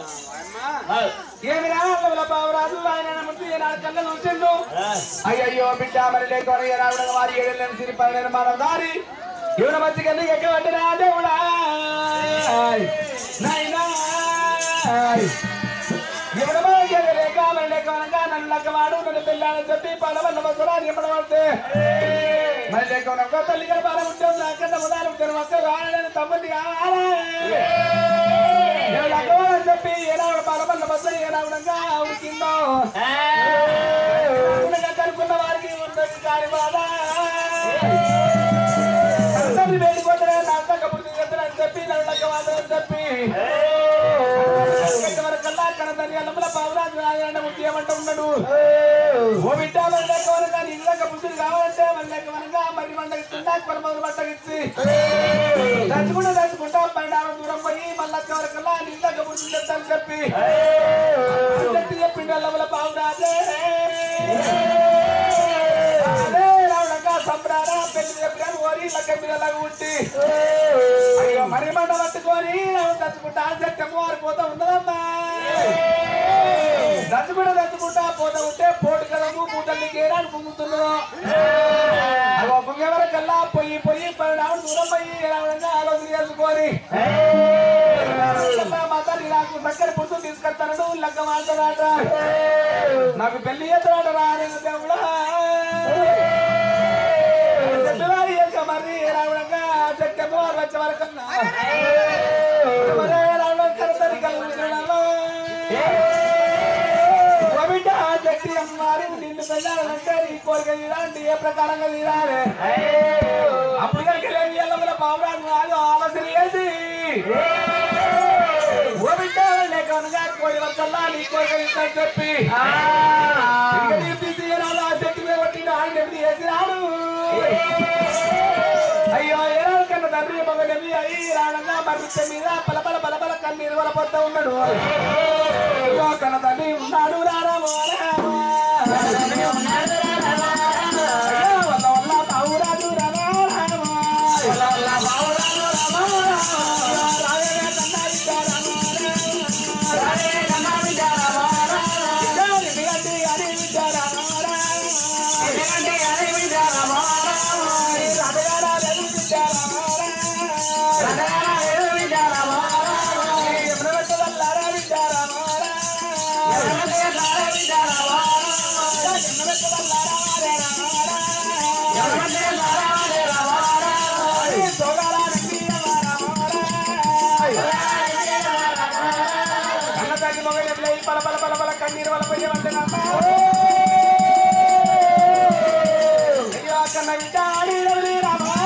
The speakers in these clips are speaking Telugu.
ఏమి రాళ్ళ బాబురాజు ఆయన ముందు ఏనాడు కళ్ళ చూసిండు అయ్యయ్యో బిడ్డ మరి లేకొని రావడం వారి ఏడెళ్ళని సిరిపడి నిర్మాణం దారి ఎవరి మంచిగా ఎక్కబట్టినా దేవుడా నైనా ఎవరి లేక మరి లేకనగా నన్ను లక్కవాడు నన్ను పెళ్ళాలని చెప్పి పడవన్న వసరాలు ఎప్పడబడితే మరి లేక తల్లి గారు బాగా ఉంటుంది నాకన్నా ఉదాహరణ ఉంటారు అక్క కావాలని తమ్ముది కావాలి లక్కవాడని చెప్పి ఏనాడు పడవన్న బస్సు ఏనాడుగా ఉడికిందో కనుక్కున్న వారికి ఉంటుంది కాని బాధ అందరినీ వేడిపోతారా నాకు పుట్టి చేస్తారని చెప్పి నన్ను లక్కవాడని చెప్పి వరకల్లా కనతని అల్లముల పావురాజు రాజన్న ముట్టి ఏమంట ఉన్నాడు ఓ బిడ్డ వండకోనగా నీళ్ళక బుద్ధులు కావాలంటే వండక మరి వండగిస్తుందా కొరమలు వండగిచ్చి దంచుకుంటా పన్నెండు దూరం పోయి మళ్ళక్క వరకల్లా నీళ్ళక బుద్ధులు చెప్తాను చెప్పి చెప్పిండు అల్లముల పావురాజే అదే రావడంగా సంబరారా పెళ్లి చెప్పాను ఓరి లక్క పిల్లలాగా ఉంటి అయ్యో మరి మంట పట్టుకొని దంచుకుంటా చెట్టము వారిపోతా ఉన్నదమ్మా దంచుకుంటా పోతా ఉంటే పోటు కదము పూటల్ని గేరాన్ని పొంగుతున్నావు పొంగేవరకల్లా పొయ్యి పన్నెండు దూరం పోయి రావడంగా ఆలోచన చేసుకొని మా తల్లి నాకు చక్కని పుస్తు తీసుకొస్తాను లగ్గ మాట్లాడాట నాకు పెళ్లి చేస్తాడు రా దేవుడా మరి రావడంగా చెట్టము వారు వచ్చే వరకన్నా రావడం కడతని కలుగుతున్నాను శక్తి అమ్మారి నిన్ను పెళ్ళాలంటే నీ కోరిక తీరాలంటే ఏ ప్రకారంగా తీరాలి అప్పుడు కలిగి ఎల్లముల బాబురాజు రాదు ఆలోచన చేసి ఓ బిడ్డ లేకనగా కోడి వరకల్లా నీ కోరిక తీర్చని చెప్పి తీసిరాడు ఆ శక్తి మీద కొట్టిన ఆయన ఎప్పుడు చేసినాడు అయ్యో ఏనాడు కన్నా తండ్రి మగడమి అయ్యి రాడంగా మర్రిచ్చ మీద పలపల కన్నీరు వల పొద్దు ఉన్నాడు కన్న తండ్రి ఉన్నాడు రారామో వల్ల బావురాజు పల కన్నీరు వల్ల పోయి వంటనమ్మా అయ్యో కన్న బిడ్డ ఆడినవి రామా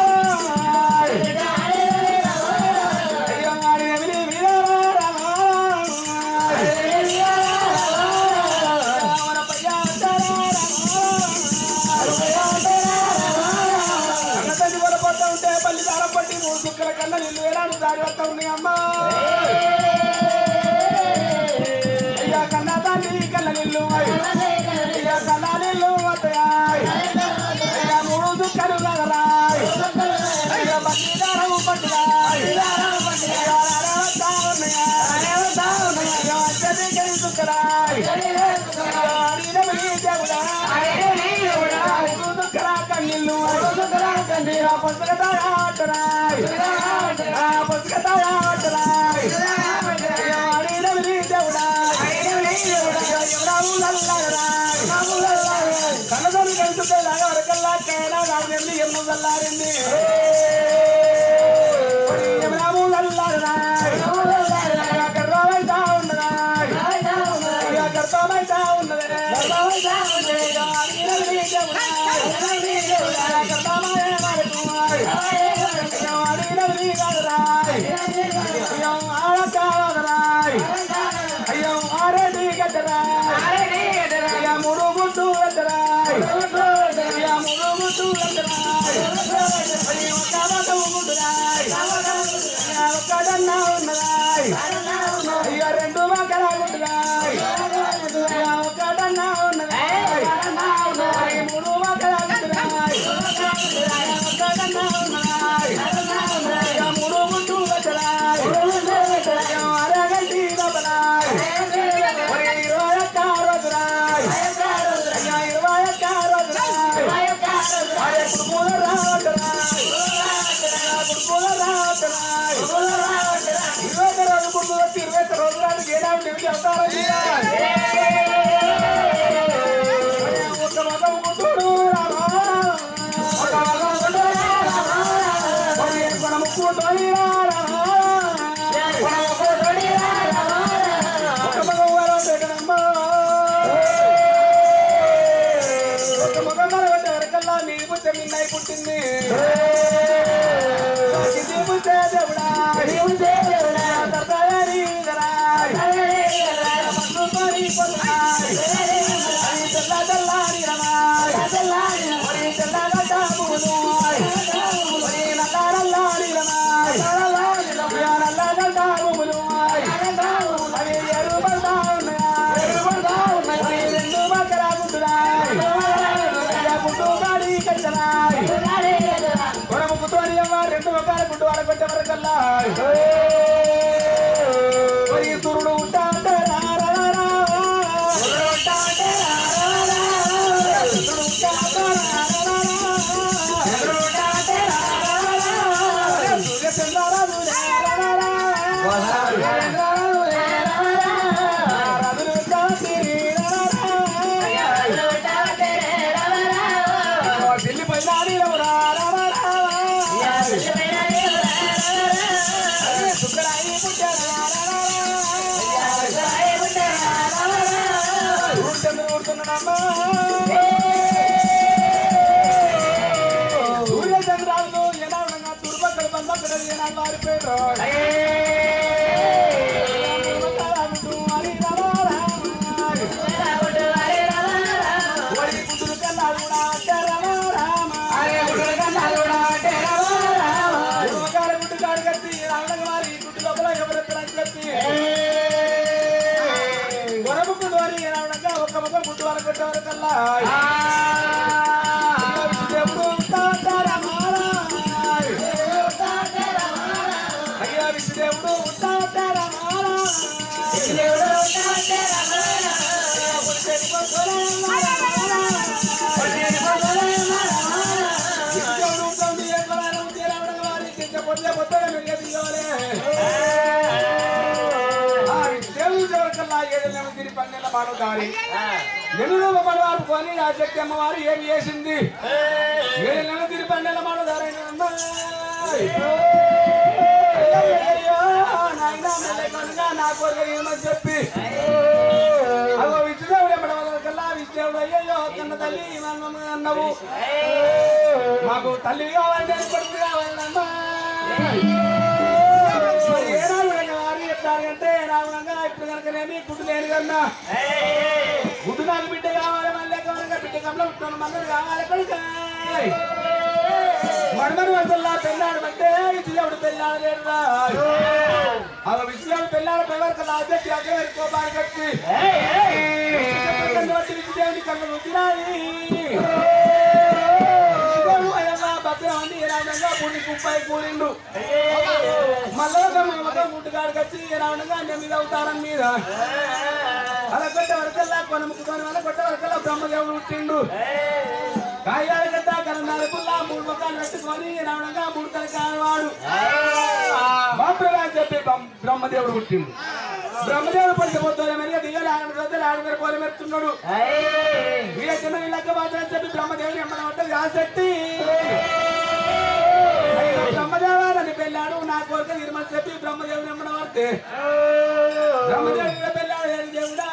అయ్యో ఆడినవి రామా కన్న తల్లి వల్ల పోతా ఉంటే పల్లి దారం పట్టి 3 చుక్కల కన్నా నిన్ను వేలాడు దారి వస్తా ఉన్నాయి అమ్మా కన్న నిల్లు కన్నా నిల్లు వస్తాయి 3 చుక్కలు కదరాయి అయ్యో బట్టిదారం పట్టురాయి చుక్కరాయి కన్నీళ్ళు పుస్తకతారాటరాయి పుస్తకతారాటరాయి కన్నదాన్ని కలిసి వరకల్లా కైనా రాజండి ఎమ్ము చల్లారింది గర్భమైతా ఉన్నదాయ్ గర్భమైతా ఉన్నదే అయ్యో ఆరెడ్డి గడ్డరాయ్ మురుగుట్టు గడ్డరాయ్ మురుగుట్టు గడ్డరాయ్ ఒక్కడన్నా ఉన్నదాయ్ అయ్యో 2 వంకర గుడ్డురాయ్ ఒక్కడన్నా ఉన్నదాయ్ 3 వంకర గుడ్డురాయ్ ఒక్కడన్నా ఉన్నదాయ్ మురుగుట్టు గడ్డరాయ్ అరగంటి గబరాయ్ ఏనాడు నిమిషి అవతారం ఒక మగం గుంటుడు వరకల్లా మీ పుట్టే నిన్నై పుట్టింది రెండు రకాల గుడ్డు వరకొట్టే వరకల్లా తురుడు ఉంటా అంటే సూర్యచంద్రాలు ఎలా ఉండగా తుర్బక్కలు బంధక్కలు ఏనాడు మారిపోయారు గుడ్డు వరకొట్టే వరకల్లా అయ్యా విష్ణుదేవుడు ఎన్నులో పడవారు కొని ఆ శక్తి అమ్మవారు ఏమి చేసింది 7 నెలల తిరి 12 నెలల మానదారైన నా కోరిక ఏమని చెప్పి అగో విష్ణుదేవుడు ఎమ్మడవలకల్లా విష్ణుదేవుడు అయ్యో కన్న తల్లి అన్నావు మాకు తల్లి కావాలంటే కొడుకు కావాలమ్మా అంటే రావడంగా ఇప్పుడు కనుకనేమి గుడ్డు లేని కన్నా గుడ్డు నాకు బిడ్డ కావాలి మళ్ళీ కావాలంగా బిడ్డ కమ్మ ఉంటాను మళ్ళీ కావాలి కొడుక మర్మరు వసల్లా పెళ్ళాడు అంటే విజయవుడు పెళ్ళాడు లేడు అవ విజయవుడు పెళ్ళాడు పెళ్ళకి లాజెట్టి అగ్గవారి కోపానికి వచ్చి విజయదేవుని కళ్ళు రుచిరాయి భద్రం అని రావడంగా పుణ్య కుప్పై కూలిండు మళ్ళీ ముట్టుగాడికి వచ్చి రావడంగా నేను మీద అవతారం మీద అలా కొట్టే వరకల్లా కొనముక్కుని వల్ల కొట్టే వరకల్లా బ్రహ్మదేవుడు పుట్టిండు కాయాలు గడ్డ కరణాలకుల్లా 3 ముఖాలు పెట్టుకొని రావడంగా 3 తల కానివాడు మాత్రమే అని చెప్పి బ్రహ్మదేవుడు పుట్టిండు బ్రహ్మదేవుడు పడిపోతాడు మరి దిగాలి ఆడగారు పోలి మెరుతున్నాడు వీళ్ళ చిన్న వీళ్ళక్క మాత్రం చెప్పి బ్రహ్మదేవుడు ఎమ్మడం ఆసక్తి బ్రహ్మదేవాన్ని పెళ్ళాడు నా కోరిక నిర్మని చెప్పి బ్రహ్మదేవుని ఎమ్మడం వస్తే బ్రహ్మదేవుడు పెళ్ళాడు దేవుడా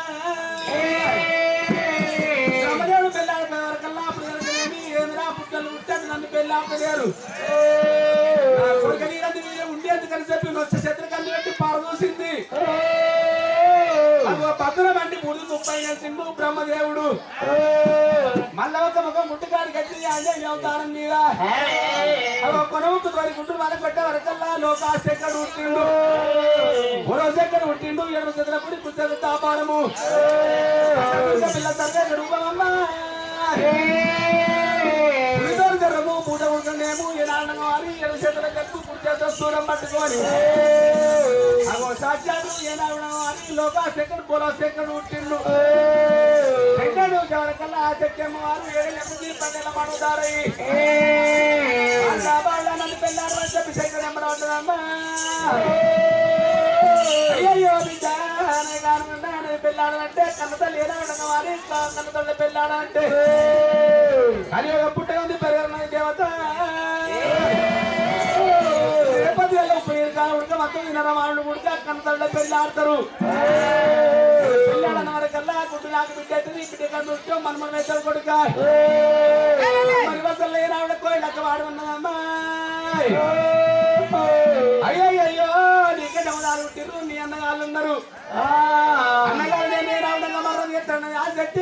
బ్రహ్మదేవుడు పెళ్ళాడు వరకల్లా అప్పుడు ఏమిరా పుట్టలు పుట్టాడు నన్ను పెళ్ళాడలేరు నా కోరిక నీరంది ఉండేది కలిసి చెప్పి వచ్చే శత్రు కళ్ళు పెట్టి పారదూసింది భద్ర బండి 3 ముప్పై సిండు బ్రహ్మదేవుడు మళ్ళా ఒక ముఖం ముట్టుకాడికి వచ్చి అజయ్ అవతారం మీద కొనముక్కు తోరి గుడ్డు మన కొట్టే వరకల్లా లోకాశెక్కడు పుట్టిండు మరోశెక్కడు పుట్టిండు 7 చదువుకుడి పుస్తక తాపారము పిల్ల తగ్గ రూపమమ్మా జరము పూట ఉంటుండేమో ఏనాడగా వారి 7 చేతుల కట్టు పుట్టేతో దూరం పట్టుకొని అగో సాధ్యాలు ఏనాడు వారి లోకాశెక్కడు పొలాశెక్కడు పుట్టిండు రెండేడు వరకల్లా ఆ చెక్కమ్మ వారు 7 నెలల 12 మానదారై నన్ను పెళ్ళారు చెప్పి శేఖర్ ఎమ్మడవుతుందమ్మా అయ్యో బిడ్డ పెళ్ళాడంటే కన్న తల్లి ఏదైనా వారి కన్న తల్లి పెళ్ళాడంటే కానీ ఒక పుట్టగా ఉంది పెరగన దేవత రేపటి ఉడక మొత్తం వినరమాడు ఉడక కన్న తల్లి పెళ్ళాడతారు పెళ్ళాడన్న వరకల్లా గుడ్డు నాకు బిడ్డ అవుతుంది బిడ్డ కన్ను ఉంటాం మనం వేసారు కొడుక మరి వసలు లేనావిడ కోయిలక్క వాడు ఉన్నదమ్మా అయ్యో నీకే డమదాలు పుట్టిరు నీ అన్నగాళ్ళు ఉన్నారు అన్నగారు నేను రావడంగా మరణం చేస్తాను ఆ శక్తి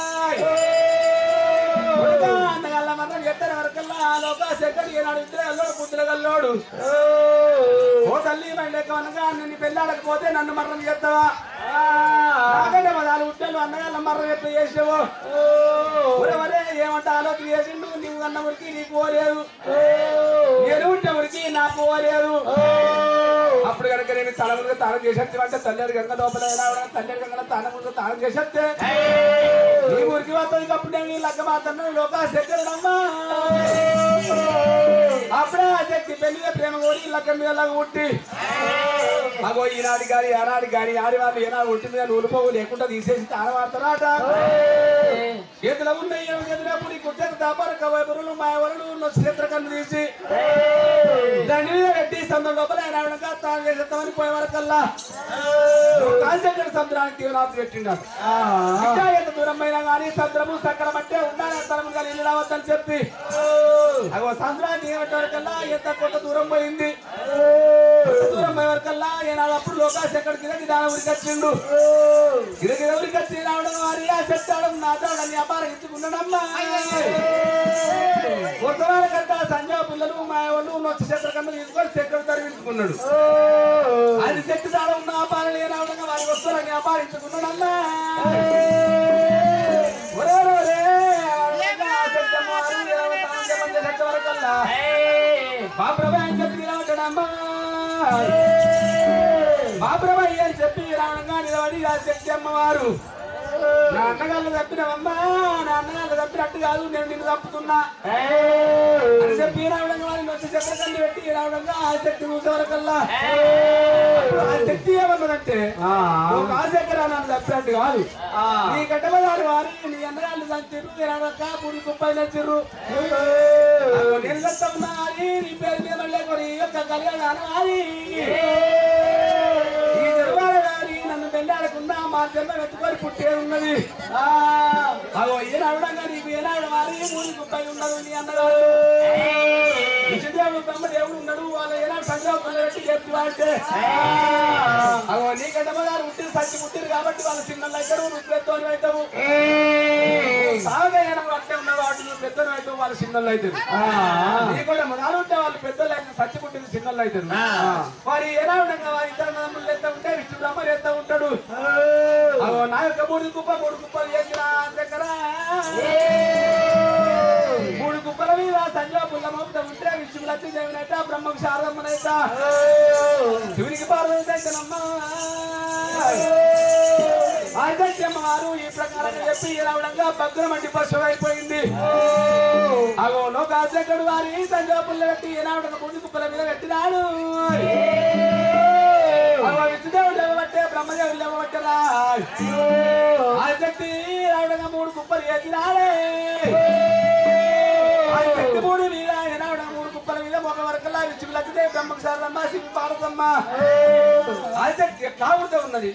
అన్నగాళ్ళ మరణం చేస్తారు వరకల్లా లోక శక్తి ఏనాడు ఇద్దరు అల్లోడు పుత్రుల గల్లోడు ఓ తల్లి మైండెక్క అనగా నిన్ను పెళ్ళాడకపోతే నన్ను మరణం చేస్తావా నాకంటే మదాలు పుట్టాను అన్నగాళ్ళ మరణం ఎట్లా చేసావు మరే ఏమంటే ఆలోచన చేసిండు నువ్వు అన్న ఉరికి నీకు పోలేదు నేను ఉంటే ఉరికి నాకు పోలేదు అప్పుడు కనుక నేను తల ముందు తానం చేసేది అంటే తల్లి గంగ లోపల తల్లి గంగ తన ముందు తానం చేసేస్తే నీ ఊరికి వస్తుంది అప్పుడు నేను లగ్గ మాత్రం లోకా శక్తిమ్మా అప్పుడే ఆ శక్తి పెళ్లిగా ప్రేమ కోరి లగ్గ మీద లాగా ఉట్టి అగో ఈనాడు గాని ఆనాడు గాని ఆడవాళ్ళు ఏనాడు ఉట్టింది కానీ ఉలిపోవు లేకుండా తీసేసి ఆడవాడతారాట చేతిలో ఉన్నాయి ఎదురప్పుడు ఈ కుట్టెలు దాపార కవైపురులు మాయవరులు చిత్రకన్ను తీసి దాని మీద పెట్టి సందం లోపల ఆయన తాను చేసేద్దామని పోయే వరకల్లా కాశేశ్వర సముద్రానికి తీవ్రాత్రి పెట్టిండాడు ఎంత దూరం అయినా కానీ సముద్రము సకలం అంటే ఉండాలి తరం కానీ ఇల్లు రావద్దని చెప్పి అగో సముద్రానికి ఏమంటే వరకల్లా ఎంత కొంత దూరం పోయింది దూరం పోయే వరకల్లా ఏనాడు అప్పుడు లోకాశ ఎక్కడికి దాని ఊరికి వచ్చిండు గిరగిర ఊరికి వచ్చి రావడం వారి చెప్తాడు నాటడం వ్యాపారం ఇచ్చుకున్నాడమ్మా ఉత్తరాల కంట సంజయ్ పిల్లలు మా వాళ్ళు నొచ్చి చెత్త కన్నా తీసుకొని చెక్కలు తరిగించుకున్నాడు అది చెట్టు తాడ ఉన్న వ్యాపారాలు ఏ రావడంగా వారి వస్తువులని వ్యాపారించుకున్నాడమ్మా వరకల్లా బాబ్రబాయ్ అని చెప్పి నిలబడ్డాడమ్మా బాబ్రబాయ్ అని చెప్పి రావడంగా నిలబడి ఆ శక్తి అమ్మవారు నా అన్నగాళ్ళు తప్పినవమ్మా నా అన్నగాళ్ళు తప్పినట్టు కాదు నేను నిన్ను తప్పుతున్నా అని చెప్పి రావడంగా వారిని వచ్చి చక్రకల్లి పెట్టి రావడంగా ఆ శక్తి చూసే వరకల్లా ఆ శక్తి ఏమన్నదంటే ఒక ఆశకరా నన్ను తప్పినట్టు కాదు నీ గడ్డబదారు వారి నీ అన్నగాళ్ళు తంచిర్రు రావక పుడి కుప్పైన చిర్రు నేను తప్పున్నా అని నీ పేరు మీద మళ్ళీ కొని యొక్క కళ్యాణం అని నన్ను పెళ్ళాడకుండా మా జన్మ వెతుకొని పుట్టే ఉన్నది అగో ఏనాడుగా నీకు ఏనాడు వారి మూడు గుప్పై ఉన్నది నీ అన్నగారు విజయదేవుడు బ్రహ్మదేవుడు ఉన్నాడు వాళ్ళ ఏనాడు సంజాపులు పెట్టి చెప్తున్నా అగో నీ గడ్డమగారు పుట్టిన సచ్చి పుట్టిరు కాబట్టి వాళ్ళు చిన్నలు అవుతారు నువ్వు పెద్దోని అవుతావు సాగా ఏనాడు అట్టే ఉన్న వాటి నువ్వు పెద్దోని అవుతావు వాళ్ళు చిన్నలు అవుతారు నీ కూడా మొదలు ఉంటే వాళ్ళు పెద్దలు అయితే సచ్చి పుట్టిన చిన్నలు అవుతారు వారి ఏనాడుగా వారి ఇద్దరు నమ్ములు ఎత్తా ఉంటే విష్ణు బ్రహ్మ ఎత్తా ఉంటాడు అగో నా యొక్క మూడు కుప్పలు చేసిన దగ్గర మూడు కుప్పల మీద సంజయ పుల్ల మోపుతా ఉంటే విష్ణువు లక్ష్మీదేవినైతే బ్రహ్మకు శారదమ్మనైతే శివునికి పార్వతి అయితేనమ్మా అమ్మవారు ఈ ప్రకారంగా చెప్పి రావడంగా భద్రం అంటి పశువు అయిపోయింది అగో లోకాశకుడు వారి సంజయ పుల్ల పెట్టి ఏనాడు మూడు కుప్పల మీద పెట్టినాడు విష్ణుదేవుడు లేవబట్టే బ్రహ్మదేవుడు లేవబట్టరా ఆ శక్తి రావడంగా మూడు కుప్పలు వేసినాడే ఆ శక్తి మూడు మీద ఏనావడం మూడు కుప్పల మీద ఒక వరకల్లా విష్ణు లక్ష్మీ బ్రహ్మకు శారదమ్మ శివ పార్వతమ్మ ఆ శక్తి కావుడుతూ ఉన్నది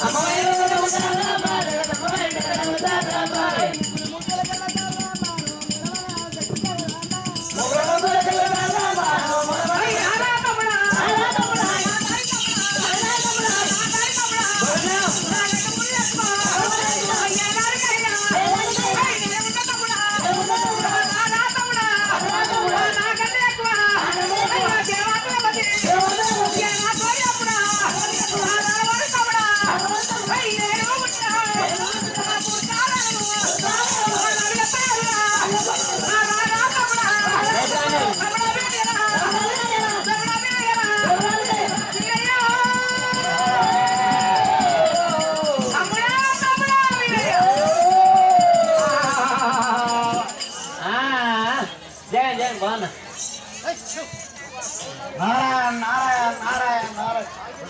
नारायण नारायण नारायण नारायण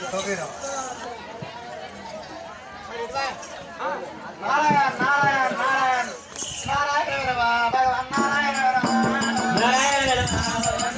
नारायण नारायण नारायण नारायण भगवान नारायण नारायण भगवान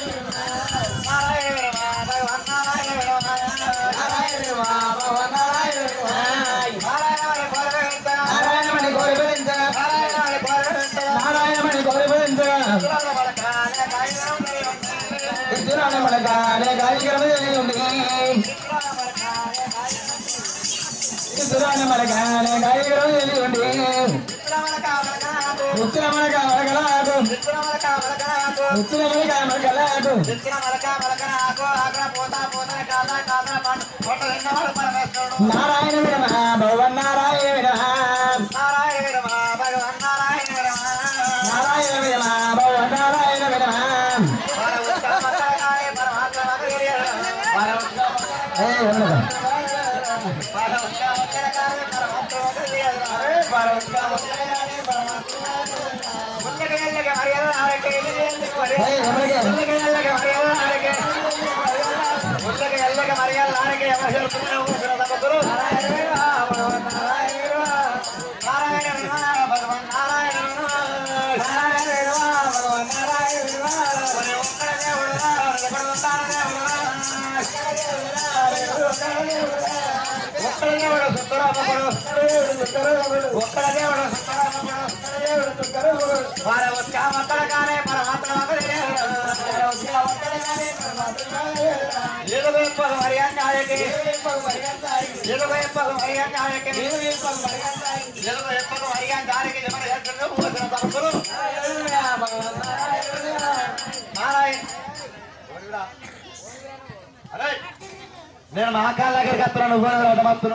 నేను మహాకాల దగ్గరికి వస్తున్నాను నువ్వు మాత్రం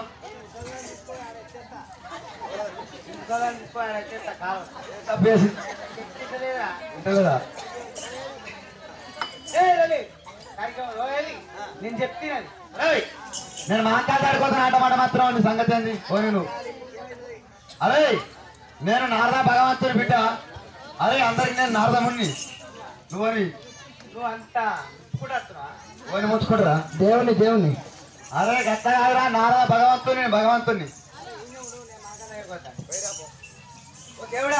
నేను చెప్తాను నేను మాట్లాడుకోవచ్చు ఆటమాట మాత్రం సంగతి ఏంది పోనీ నువ్వు అరే నేను నారద భగవంతుని బిడ్డ అరే అందరికి నేను నారదముని నువ్వు అంతా పోని ముచ్చుకుంటురా దేవుణ్ణి దేవుణ్ణి అరే గట్ట కాదురా నారద భగవంతుని దేవుడా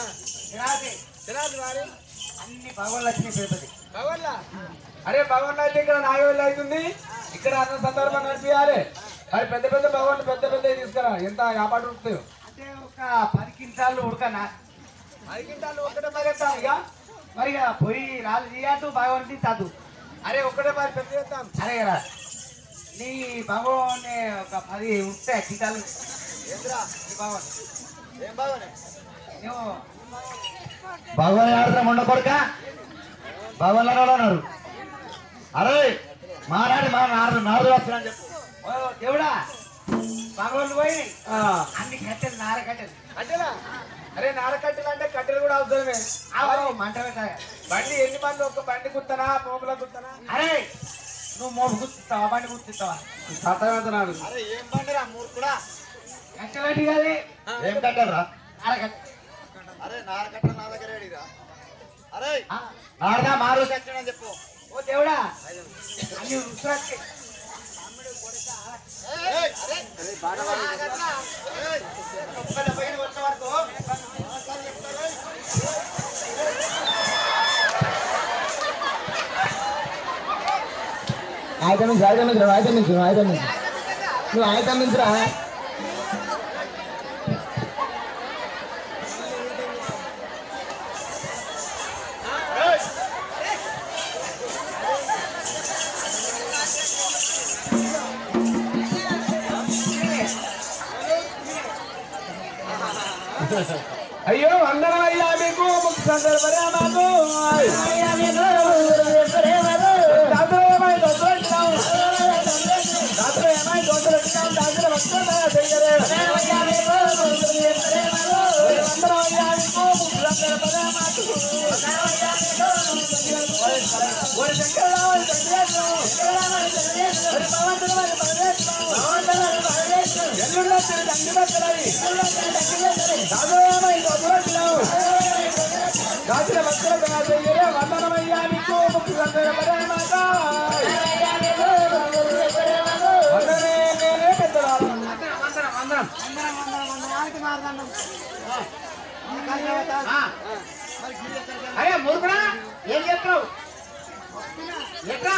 అన్ని భగవాన్ లక్ష్మి పెద్దది అరే భగవాన్ అయితే ఇక్కడ నాగవేళ్ళు అవుతుంది ఇక్కడ అన్న సందర్భం నడిపియాలి అది పెద్ద పెద్ద భగవాన్ పెద్ద తీసుకురా ఎంత వ్యాపారం ఉంటుంది అంటే ఒక 10 క్వింటాలు ఉడకనా 10 క్వింటాలు ఒకటే పగెత్తాం ఇక మరి పొయ్యి రాళ్ళు చేయటు భగవాన్ చదువు అరే ఒకటే పది పెద్ద చేస్తాం అరే కదా నీ భగవాన్ ఒక 10 ఉంటే క్వింటాలు భగవాన్ ఏం భగవాన్ నువ్వు భగవాన్ ఆడతాం ఉండ కొడుక భగవాన్ అన్నారు అరే మారాడి మా నారదు వస్తున్నాను చెప్పు దేవుడా భగవాన్ పోయి అన్ని కట్టెలు నార కట్టెలు కట్టెలా అరే నార కట్టెలు అంటే కట్టెలు కూడా అవసరమే మంట పెట్టాలి బండి ఎన్ని మంది ఒక బండి కుత్తనా మోపుల కుత్తనా అరే నువ్వు మోపు గుర్తిస్తావా బండి గుర్తిస్తావా సత్తవేతనాడు అరే ఏం బండిరా మూర్ఖుడా కట్టెలంటి కాదు ఏం కట్టెలరా నార కట్టె అరే నార కట్టెలు నా దగ్గర ఏడిరా అరే నారదా మారు కట్టెలని చెప్పు ఓ దేవుడా అన్ని రుద్రాక్షి ఆయుధమించు నువ్వు ఆయన నుంచిరా అయ్యో అందరమయ్యా మీకు సందర్భరా మాకు అరే మూర్ఖుడా ఏం చెప్తావు ఎట్లా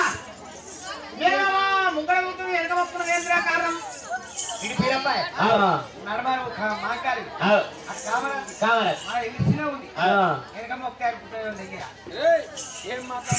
ముంగడ కూతురు వెనక వస్తున్నది ఏంద్రా కారణం ఇది పీరబ్బాయి నడమారు మాకాలి కావాలి చిన్న ఉంది వెనక మొక్కారు దగ్గర ఏం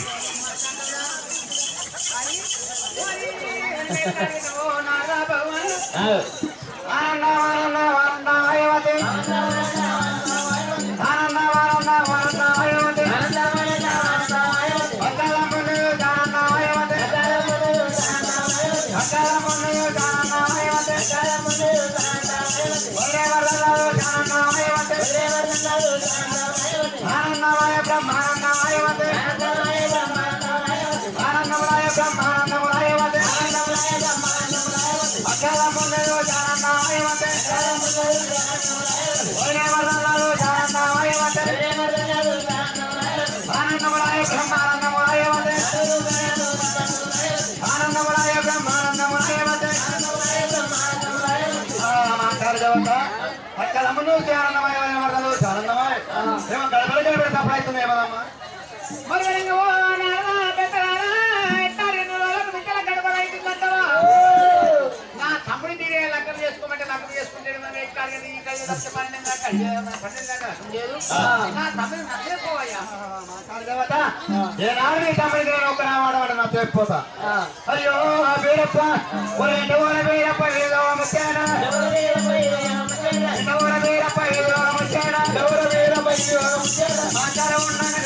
తమ్ముడి తీరే లగ్గం చేసుకోమంటే లగ్గం చేసుకుంటే పోతా అయ్యో వీరప్ప వీరప్ప ఏదో ముచ్చానా వీరప్ప ఏదో ముచ్చానా మాట్లాడ ఉండగా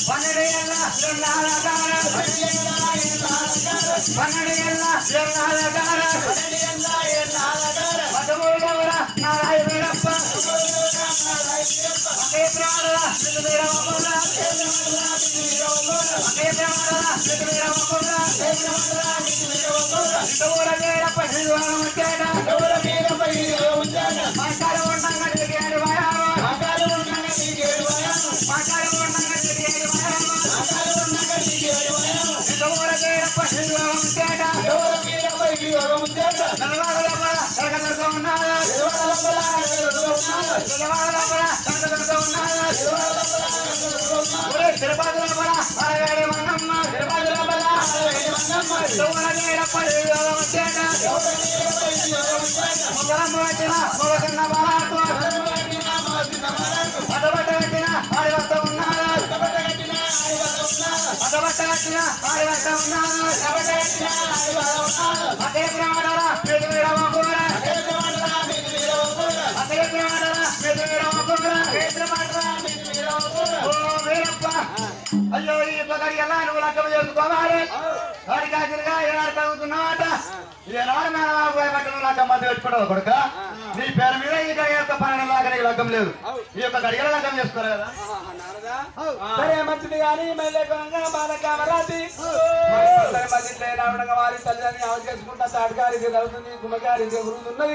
అయ్యో ఈ పగడి ఎలా నువ్వు లెక్క చేసుకోవాలి అడిగాదిగా ఏనాడు తగ్గుతున్నావట ఏనాడు మేనమాకు భయపడ్డ లెక్క మధ్య పెట్టుకుంటావు కొడుక నీ పేరు మీద ఈ గడి యొక్క పన్నెండు లాగా నీకు లగ్గం లేదు ఈ యొక్క గడిగల లగ్గం చేసుకోరు కదా సరే మంచిది కానీ మళ్ళీ బాధ కామరాజి రావడంగా వారి తల్లిని ఆమె చేసుకుంటా తాటగారికి అవుతుంది గుమ్మగారికి గురుతున్నది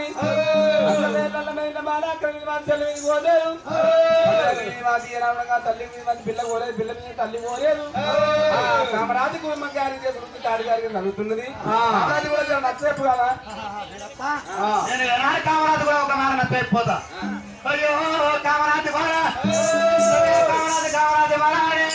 పోలేదు రావడంగా తల్లి మీద పిల్ల పోలేదు పిల్ల మీద తల్లి పోలేదు కామరాజు గుమ్మగారికి గురించి తాటగారికి నలుగుతున్నది కామరాజు కూడా నచ్చేపు కదా నేను ఎలాంటి కామరాజు కూడా ఒక మాట నచ్చకపోతా అయ్యో కామరాజు కూడా కామరాజు కామరాజు వరాడే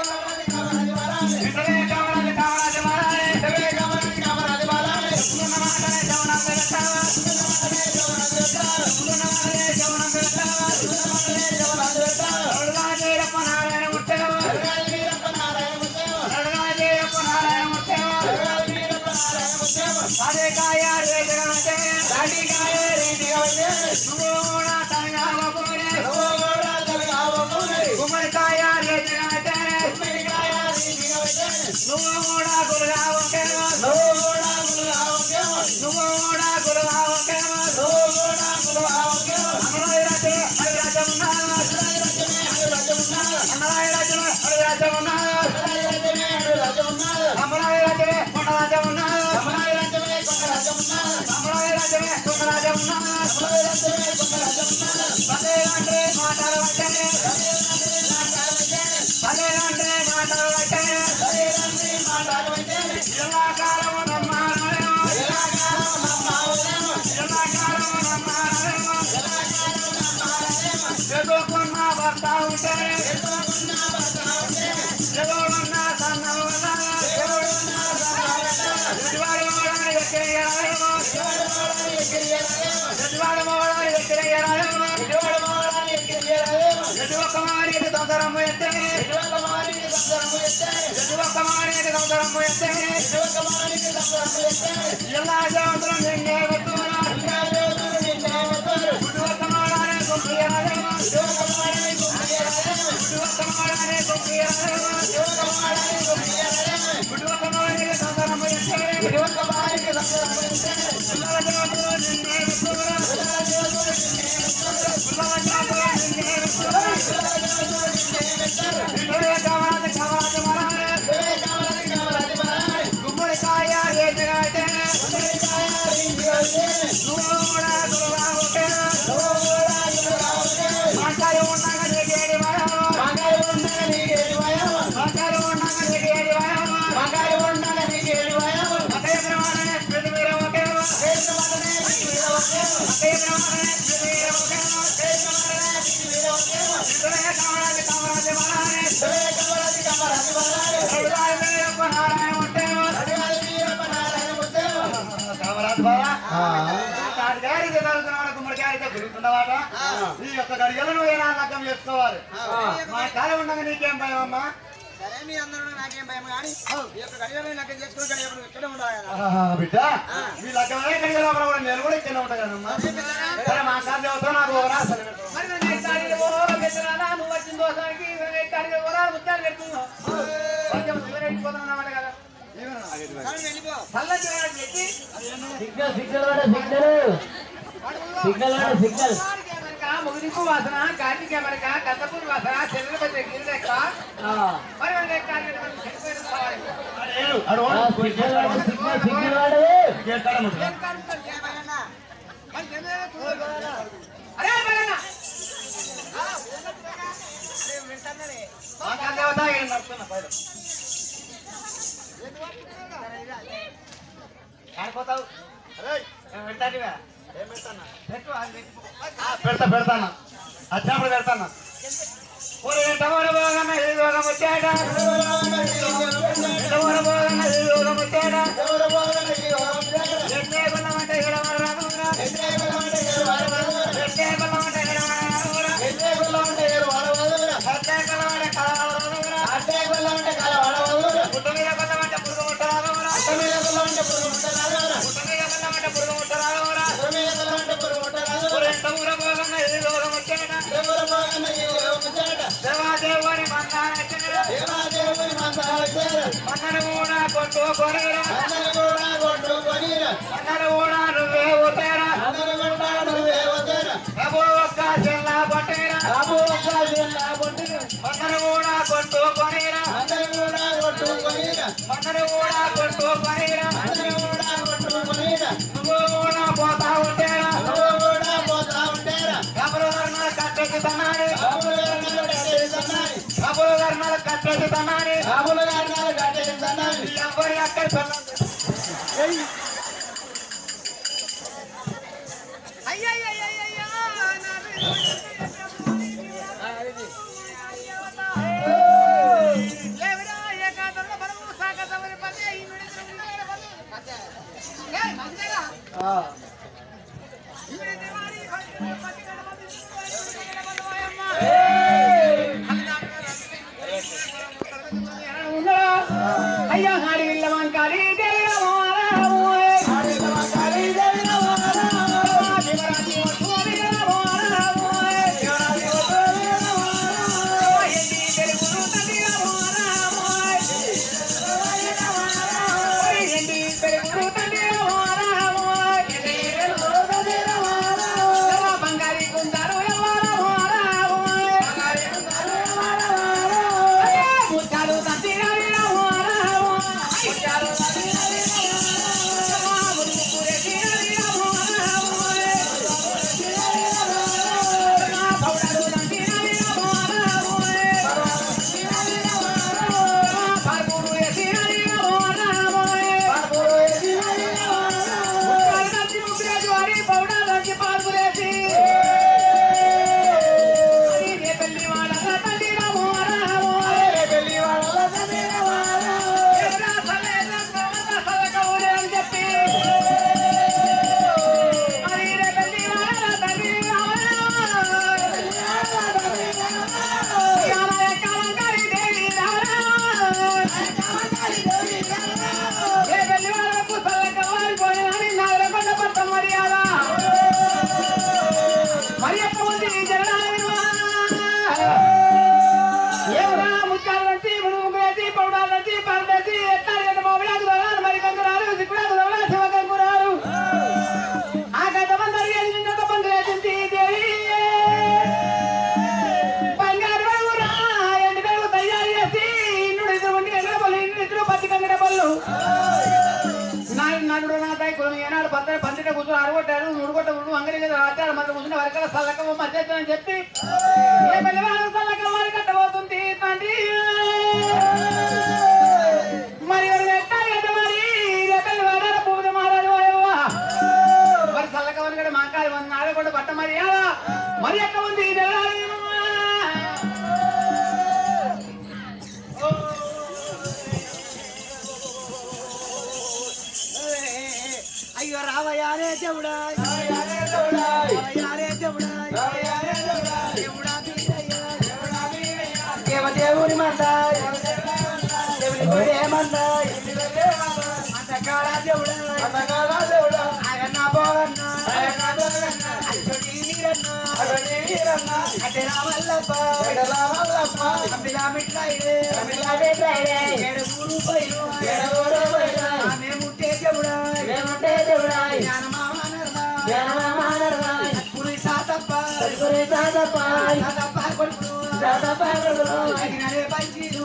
ఈ యొక్క గడియలు నువ్వు ఏనా లగ్గం చేసుకోవాలి మా కాలం ఉండగా నీకేం భయం అమ్మా మీ అందరూ నాకేం భయం కానీ ఈ యొక్క గడియలు లగ్గం చేసుకుని ఇక్కడే ఉండాలి బిడ్డ మీ లగ్గమే గడియలో కూడా నేను కూడా ఇక్కడే ఉంటా కదమ్మా సరే మా కాదు చదువుతా నాకు నువ్వు వచ్చిన దోసానికి ముచ్చాలు పెడుతున్నావు సిగ్నల్ ముగిరిపు వాసన కార్తీక అమెరిక కత్తపూర్ వాసన చంద్రపతి గిరిరెక్క మరి ఆడిపోతావు పెడతాను వచ్చినప్పుడు పెడతాను అయ్యా హాడి విల్లమాన్ కాలి పందిట కూర్చొని అరగొట్టారు ముడుగొట్ట ముడు అంగడి ఆచారం మంది కూర్చుని వరకల సల్లకమ్మ మధ్య అని చెప్పి సల్లకమ్మ వారి కట్టబోతుంది తండ్రి మరి ఎట్టాలి కదా మరి రేపల్లి వాడాల పూజ మహారాజు మరి సల్లకమ్మని కూడా మాకాలి మంది ఆడకుండా పట్ట మరి మరి ఎట్లా ఉంది అయ్యో రావయారే దేవుడా దేవదేవుని మందాయ్ మందాయ్ అంతకాడా దేవుడా అగన్నా పోగన్నా అంటే రామల్లప్ప మిట్లాయిడే 7 రూపాయలు ఆమె ముట్టే దేవుడా జ్ఞానమానరదా పురి సాతప్ప అగినరే పంచీరు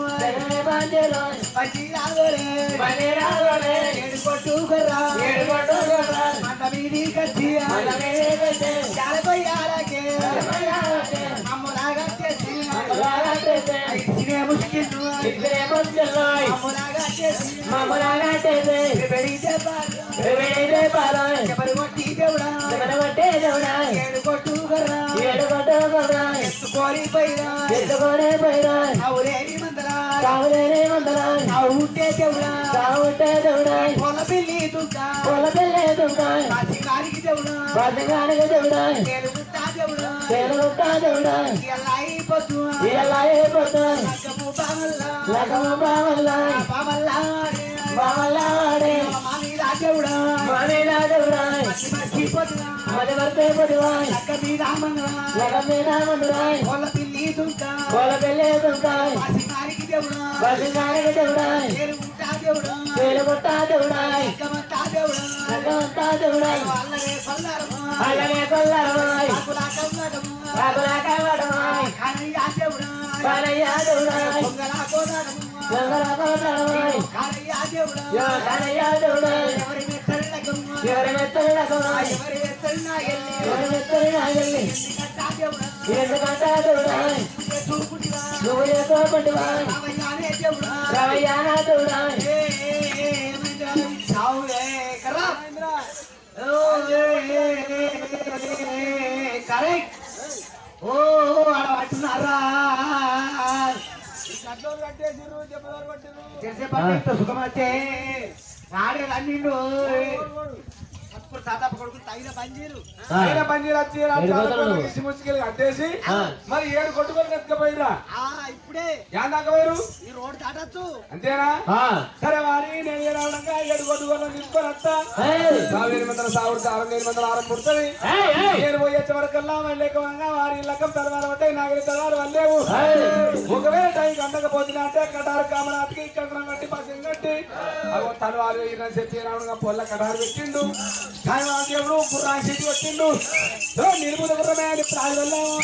పంచీరాగోరే ఏడు కొట్టుకురా మంట మీది కచ్చి జాలకొయ్యాలకే అమ్ములాగా చేసి ఇచ్చినే ముష్కిల్లు అమ్ములాగా చేసి పెడితే పాలు ఎవరు కొట్టి దేవుడా ఏడు కొట్టుకురా ఎత్తుకోరి పైరా అవులేని మందరా అవుంటే దేవుడా పొల పిల్లి దుంకా కాసిగారికి దేవుడా కేలుగుట్టా దేవుడా ఎల్లాయి పొద్దు లగము బావల్లాడే మామీదా దేవుడా మధ్యవర్తే పొద్దువా లక్క మీద మందురా పొల పిల్లి దుంకా కాసిగారికి దేవుడా కేలుగుట్టా దేవుడా లక్కమంతా దేవుడా అల్లరే కొల్లారమాయ్ కానయ్యా దేవుడా పొంగలా కోదారమాయ్ కానయ్యా దేవుడా ఎవరి మెత్తలకమ్మా ఎవరి మెత్తలనా ఎల్లి ఎందుకంటా దేవుడా నువ్వు చేసుకోకుంటువా రవయ్యానా దేవుడా కరెక్ట్ ఓ అడబట్టున్నారా సుఖమచ్చే ఆడేలన్నీ సాతప్ప కొడుకు తగిన పంజీరు ముసుకెళ్ళి కట్టేసి మరి 7 కొట్టుకొని ఎత్తుకపోయిరా ఇప్పుడే ఏందాకపోయారు ఈ రోడ్ దాటచ్చు అంతేనా సరే వారి నేను రావడంగా 7 కొట్టుకొని తీసుకొని వస్తా 4,000 మంది సాగుడు 6,000 ఆరం పుడుతుంది నేను పోయేచ్చే వరకల్లా లేకమంగా వారి ఇళ్ళకం తలవారు ఉంటాయి నాగరి తలవారు వల్లేవు ఒకవేళ టైంకి అందకపోతున్నా అంటే కటారు కామనాథ్కి ఇక్కడ కట్టి పక్కన కట్టి తలవారు చెప్పి రావడంగా పొల్ల కటారు పెట్టిండు దేవుడు గుర్రాన్ని చెట్టు పెట్టిండు నిలుపుద గుర్రమే అని ప్రాణి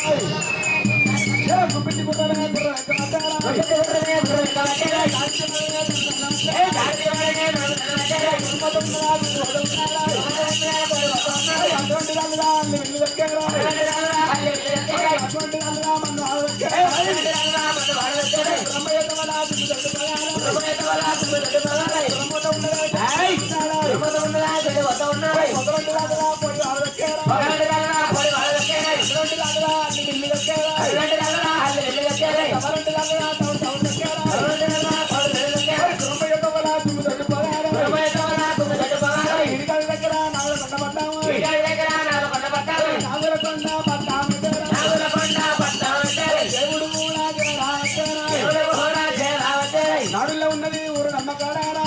నాడులో ఉన్నది ఊరు నమ్మకారా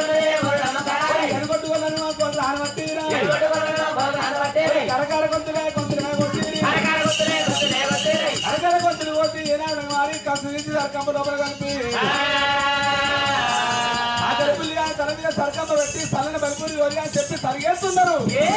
కరకర కొంతులే కరకర కొంతులు పోతే ఏనాడు వారి కంపు సర్కమ్మ లోపల కలిపి ఆ గడుపులు తల మీద సర్కమ్మ పెట్టి సల్లని బలుపుని రోజు అని చెప్పి సరిగేస్తున్నారు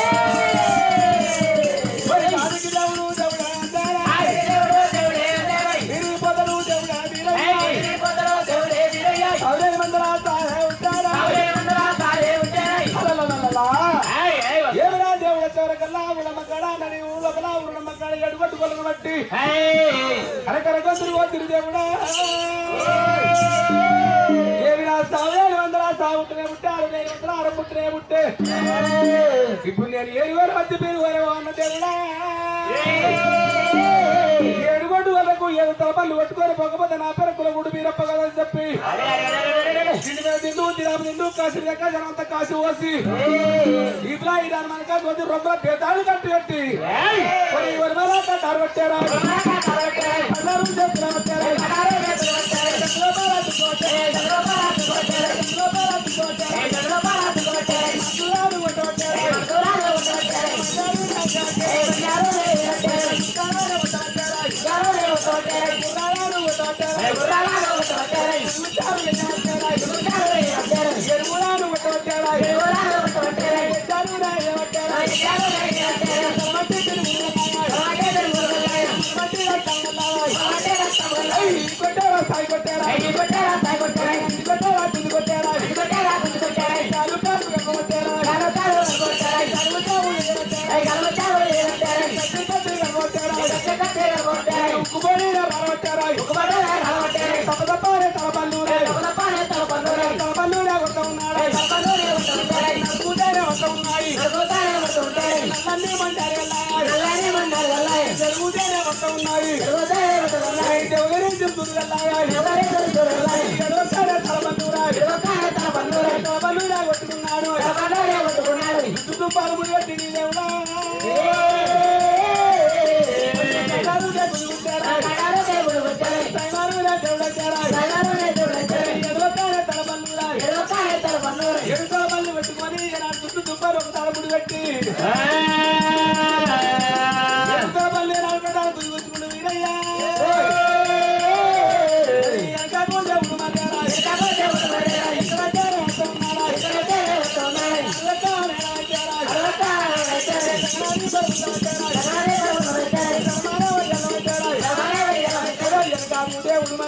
ఏమిరా దేవుడు చివరకల్లా ఊళ్ళమ్మకాడని ఊళ్ళొకలా ఊళ్ళమ్మకాడ ఎడుగొట్టుకోలను బట్టి కరకర గొంతులు పోతురు దేవుడా ఏమిరా 1,000 సాగుతూనే పుట్టే 6,000 ఆరంపుట్నే పుట్టే ఇప్పుడు నేను 7,000 మధ్య పేరు పోయేవా అన్న దేవుడా ఏడుగొడ్డు వాళ్ళకు 7 తలపల్లు కొట్టుకొని పోకపోతే నా పేరు కులగుడు మీరప్ప కదని చెప్పి తిండు తిండు కాసి లెక్క జనంతా కాసి పోసి ఇట్లా ఈ దాని మనక కొంచెం రొమ్మ పేదాలు కట్టి కట్టి కట్టారు పెట్టారా ఎరువులను కొట్టారా సాయి కొట్టారా కొట్టారా కాలు కాలు కొట్టారా ఉక్కుబడిన రావట్టారా తప్పదప్పారే తలపల్లూరే తలపల్లూరే కొట్ట ఉన్నాడు ఉన్నాయి నల్లన్నీ మంటారు జరుగుతేనే కొట్ట ఉన్నాయి ఎవరే చెప్తుంది తలపల్లూరా కొట్టుకున్నాడు తుపాలు ముడిగట్టి నీదేవుడా తలపల్లి పెట్టుకొని నా చుట్టూ తుప్పారు ఒక తలముడి పెట్టి తలపల్లి నలపడాలు తుడిగొచ్చుకుంటూ వీరయ్యా దేవుడు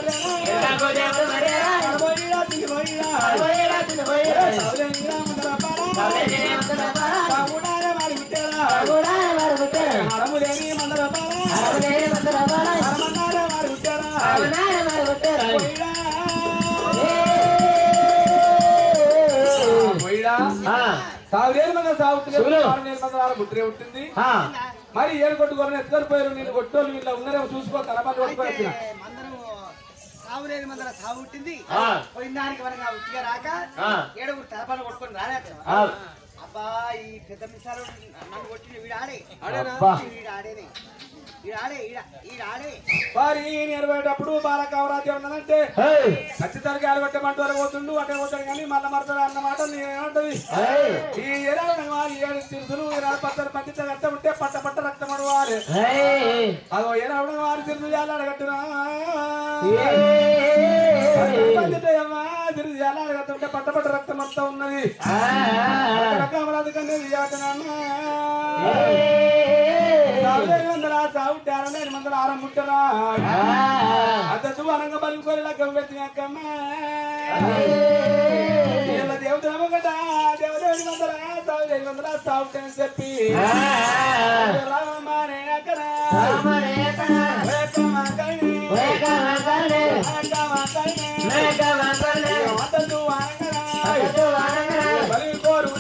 సాగులేని మంది సాగుతుంది బుట్రే ఉంటుంది మరి ఏడు కొట్టుకోవాలని ఎత్తుకొని పోయారు నేను కొట్టోళ్ళు వీళ్ళ ఉన్నారేమో చూసుకో తలపల్లి కొట్టుకోవచ్చు సాగులేని మందర సాగు పుట్టింది పోయిన దానికి వరంగా ఉట్టిగా రాక ఏడుగురు తలపల్లి కొట్టుకొని రాలేక అబ్బా ఈ పెద్ద మిసాలు నన్ను కొట్టిన వీడాడే వారి నెరవేటప్పుడు బాలకావరాజ్యం ఉన్నదంటే ఖచ్చితంగా ఆడబెట్టమంటూ పోతుండు అటే పోతాడు కానీ మళ్ళా మరతాడు అన్నమాట నేనేమంటది ఈ ఏడు తిరుసులు పచ్చడి పంచిత రక్తం ఉంటే పట్ట పట్ట రక్తం అడవాలి అదో ఏడవడం వారి తిరుసు అడగట్టునా తిరుసు అడగట్టుంటే పట్ట పట్ట రక్తం అంతా ఉన్నది రకమరాజుకనే సాగుంటే మందర ఆరం ముట్టరా అంతూ అనంగా పలుకొని లగ్గం పెట్టినాకమ్మా దేవత కదా దేవదేవుడి మందర సాగుదేవి మందర సాగుంటని చెప్పి రామమానే అక్కడ బలికోరు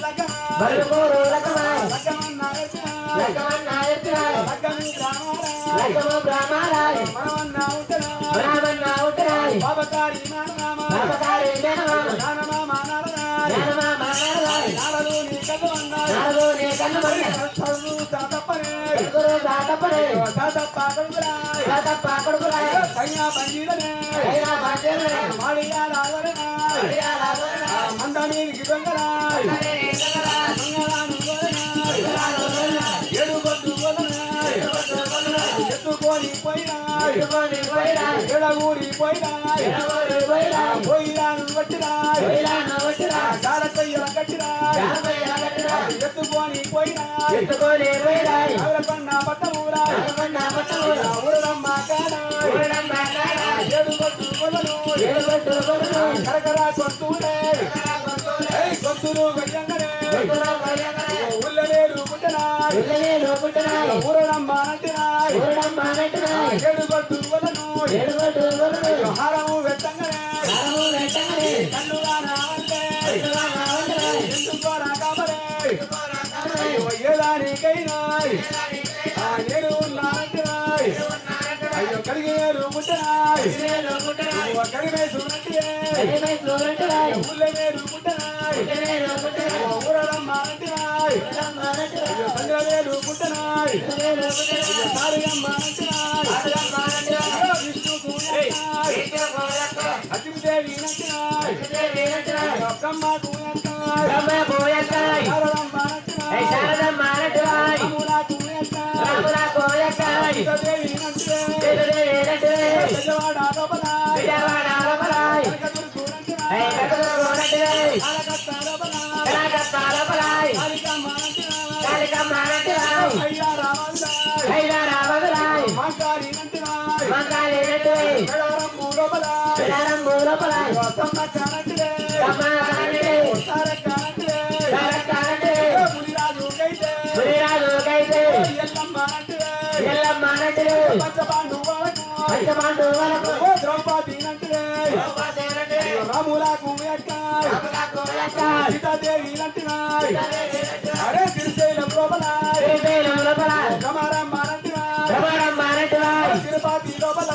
ఎత్తుకొని ఎడగూరి పోయిరాను పట్టిరా కాలకయ్యల కట్టిరా ఎత్తుకొని పోయినా పట్టమూరా ఊరమ్మ కాడ ఏడుగొట్టు కరకరా కొట్టుడే కొట్టులు గయ్యంగనే ఉల్లలేరు పుట్టనా ఊరమ్మ నట్టినా ఏడుగొట్టు హారము వెట్టంగనే కన్నుగా ఎందుకోరా కాబరే ఏదానికైనా నేను ఉన్నానంటున్నాయి అయ్యో కడిగేరు ముట్టనాయి కడిమే చూడంటే ఉల్లవేరు ముట్టనాయి ఊరడమ్మ అంటున్నాయి సంద్రవేరు ముట్టనాయి సారిగమ్మ అంటున్నాయి విష్ణుకు అతిదేవి నచ్చినాయి అక్కమ్మకు నచ్చినాయి శారదమ్మ అంటున్నాయి ద్రౌపది రాములకు సీతాదేవి అరే శ్రీశైలం లోపల రమారమ్మ తిరుపతి లోపల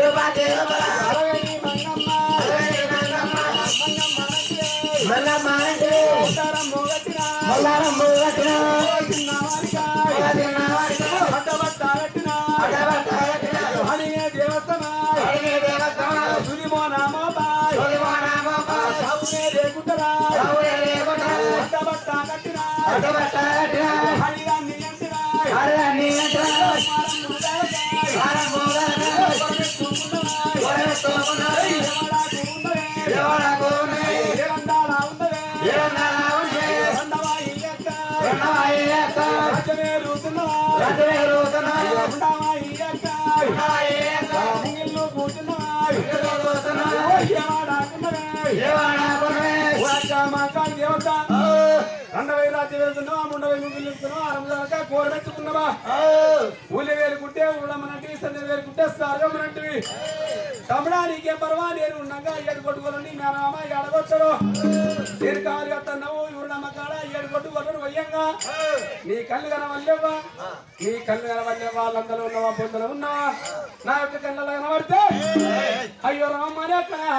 కోరబెట్టుకున్నావా ఊళ్ళో వేలుకుంటే ఊళ్ళమనంటివి సంధ్య వేలుకుంటే సాగమనంటివి తమ్ముడా నీకే పర్వా నేను ఉన్నాగా ఏడు కొట్టుకోవాలని మేనమామ ఏడగొట్టడు నేను కావాలి వస్తున్నావు ఇవుడమ్మ కాడ ఏడు కొట్టుకోవడం వయ్యంగా నీ కళ్ళు కనవల్లేవా నీ కళ్ళు కనవల్లే వాళ్ళందరూ ఉన్నవా పొందలు ఉన్నావా నా యొక్క కళ్ళలో కనబడితే అయ్యో రామానే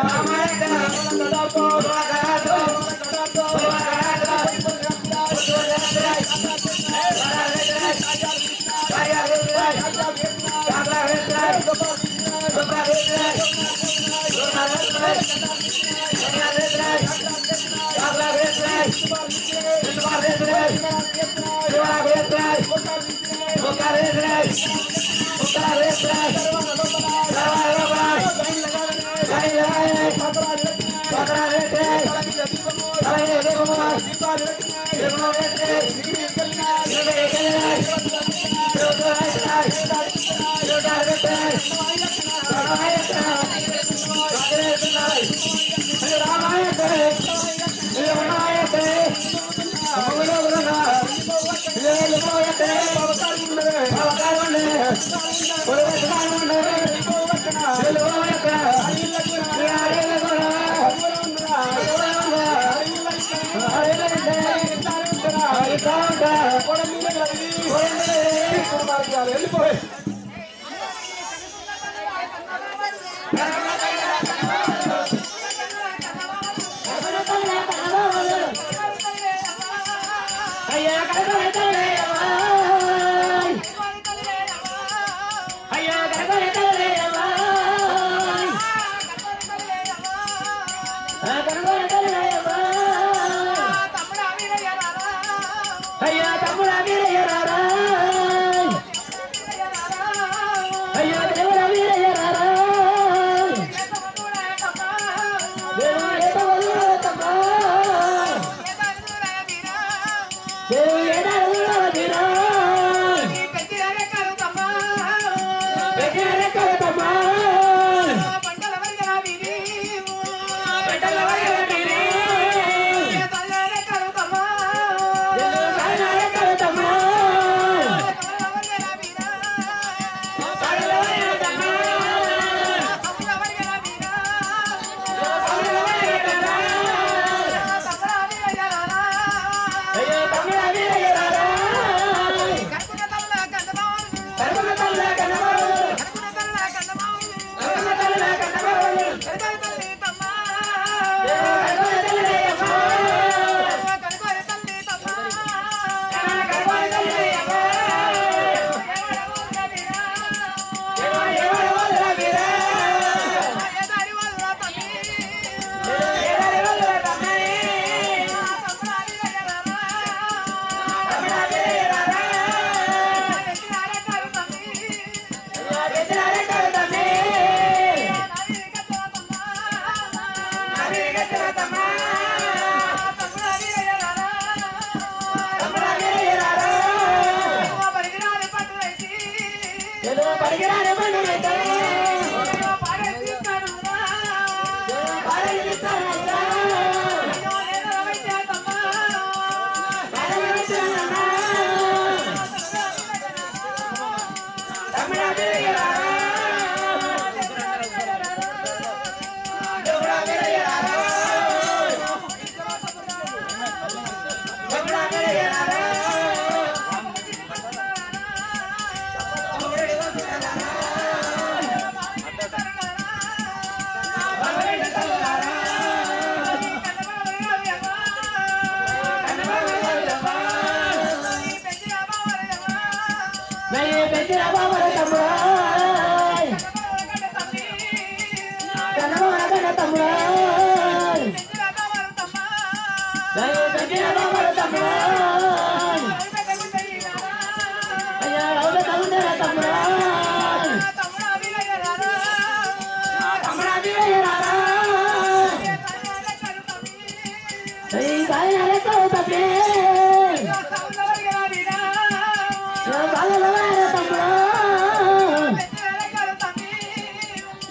వెళ్ళిపోయి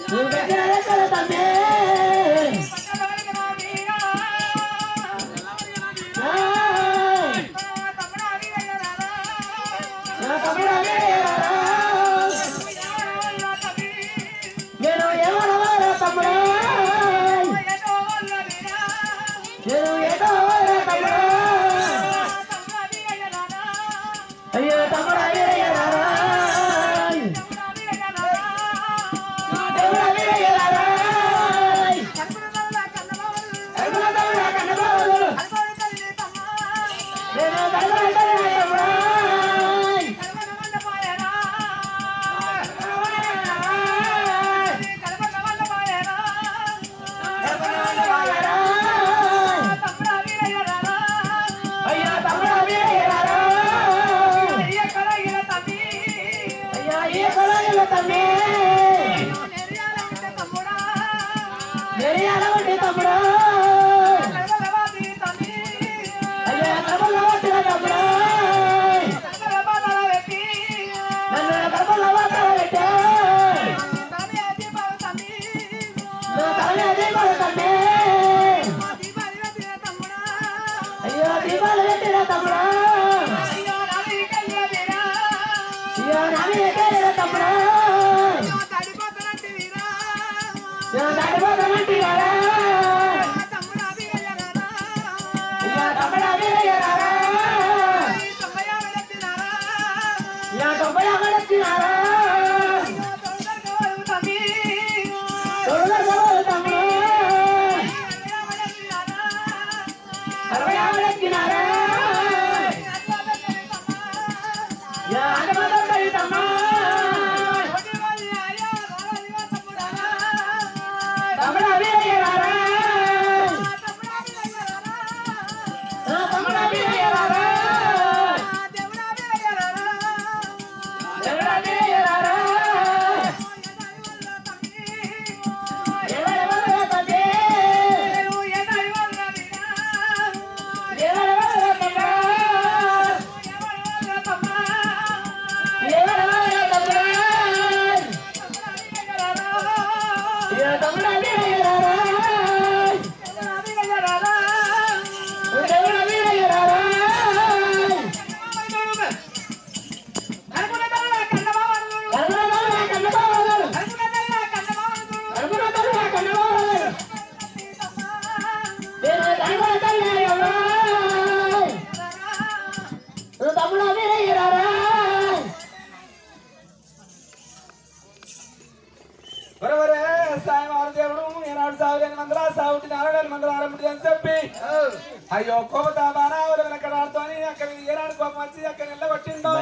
అయ్యో కోపతా బాణాలు వెనకడాడుతోని అక్కడ ఏనాడు కోపం వచ్చి అక్కడ నిల్లగొట్టిందో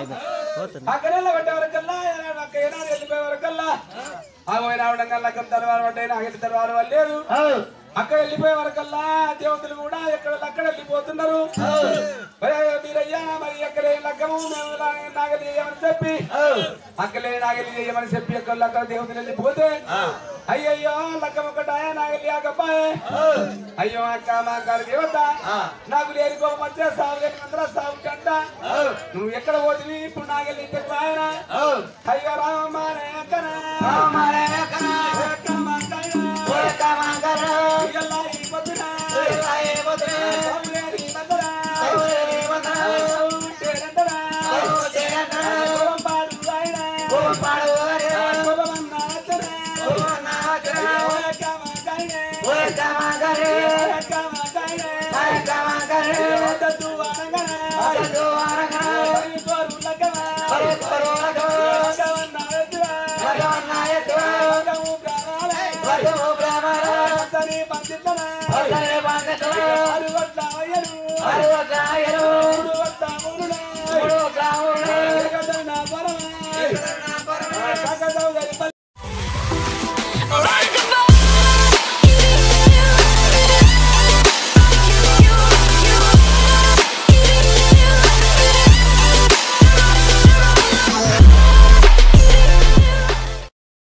అక్కడ నిల్లగొట్టే వరకల్లా అక్క ఏనాడు వెళ్ళిపోయే వరకల్లా ఆగోయిన అవడంగా లగ్గం తలవారు పడ్డాయి నాగటి తలవారు వాళ్ళు అక్కడ వెళ్ళిపోయే వరకల్లా దేవతలు కూడా ఎక్కడ వెళ్ళిపోతున్నారు. మీరయ్యా మరి ఎక్కడే లగ్గము మేము నాగలి చేయమని చెప్పి అక్కలే నాగలి చేయమని చెప్పి అక్కడ దేవతలు వెళ్ళిపోతే అయ్యయ్యో లగ్గం ఒకటాయా నాగలి ఆగబ్బాయే అయ్యో అక్క మా గారు దేవత నాకు లేని కోపం వచ్చే సాగు లేని మంత్ర సాగు కంట నువ్వు ఎక్కడ పోతివి ఇప్పుడు నాగలి ఇంటికి ఆయన అయ్యో రామమ్మ